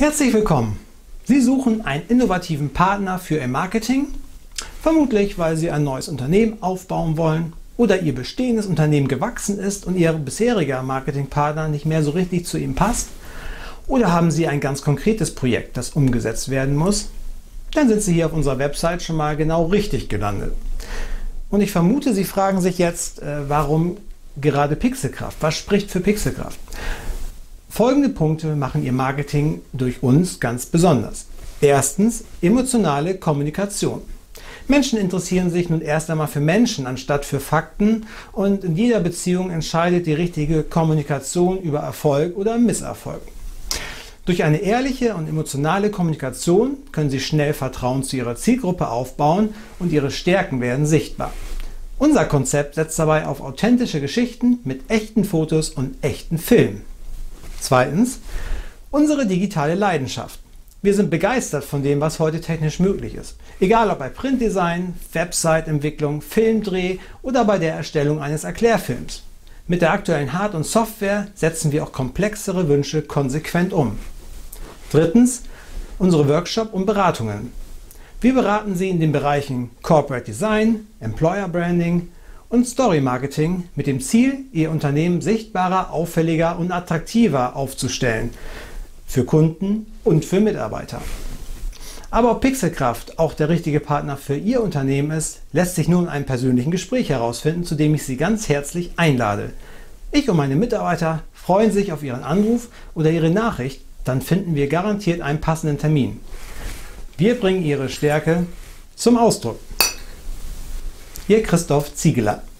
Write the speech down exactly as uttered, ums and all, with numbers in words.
Herzlich willkommen! Sie suchen einen innovativen Partner für Ihr Marketing, vermutlich weil Sie ein neues Unternehmen aufbauen wollen oder Ihr bestehendes Unternehmen gewachsen ist und Ihr bisheriger Marketingpartner nicht mehr so richtig zu Ihnen passt, oder haben Sie ein ganz konkretes Projekt, das umgesetzt werden muss. Dann sind Sie hier auf unserer Website schon mal genau richtig gelandet. Und ich vermute, Sie fragen sich jetzt, äh, warum gerade Pixelkraft? Was spricht für Pixelkraft? Folgende Punkte machen Ihr Marketing durch uns ganz besonders. Erstens, emotionale Kommunikation. Menschen interessieren sich nun erst einmal für Menschen anstatt für Fakten, und in jeder Beziehung entscheidet die richtige Kommunikation über Erfolg oder Misserfolg. Durch eine ehrliche und emotionale Kommunikation können Sie schnell Vertrauen zu Ihrer Zielgruppe aufbauen und Ihre Stärken werden sichtbar. Unser Konzept setzt dabei auf authentische Geschichten mit echten Fotos und echten Filmen. Zweitens, unsere digitale Leidenschaft. Wir sind begeistert von dem, was heute technisch möglich ist. Egal ob bei Printdesign, Website-Entwicklung, Filmdreh oder bei der Erstellung eines Erklärfilms. Mit der aktuellen Hard- und Software setzen wir auch komplexere Wünsche konsequent um. Drittens, unsere Workshop und Beratungen. Wir beraten Sie in den Bereichen Corporate Design, Employer Branding und Story Marketing mit dem Ziel, Ihr Unternehmen sichtbarer, auffälliger und attraktiver aufzustellen für Kunden und für Mitarbeiter. Aber ob Pixelkraft auch der richtige Partner für Ihr Unternehmen ist, lässt sich nur in einem persönlichen Gespräch herausfinden, zu dem ich Sie ganz herzlich einlade. Ich und meine Mitarbeiter freuen sich auf Ihren Anruf oder Ihre Nachricht, dann finden wir garantiert einen passenden Termin. Wir bringen Ihre Stärke zum Ausdruck. Ihr Christoph Ziegeler.